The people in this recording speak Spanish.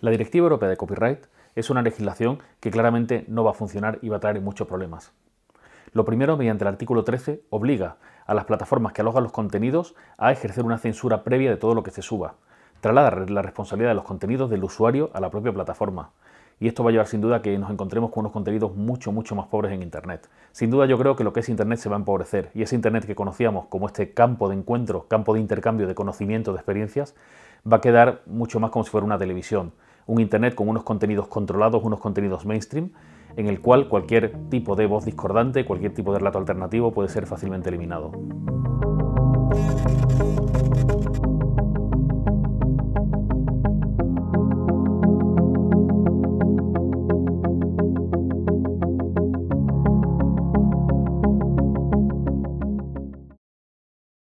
La Directiva Europea de Copyright es una legislación que claramente no va a funcionar y va a traer muchos problemas. Lo primero, mediante el artículo 13, obliga a las plataformas que alojan los contenidos a ejercer una censura previa de todo lo que se suba. Traslada la responsabilidad de los contenidos del usuario a la propia plataforma. Y esto va a llevar sin duda a que nos encontremos con unos contenidos mucho más pobres en Internet. Sin duda yo creo que lo que es Internet se va a empobrecer y ese Internet que conocíamos como este campo de encuentro, campo de intercambio de conocimiento, de experiencias, va a quedar mucho más como si fuera una televisión. Un Internet con unos contenidos controlados, unos contenidos mainstream, en el cual cualquier tipo de voz discordante, cualquier tipo de relato alternativo puede ser fácilmente eliminado.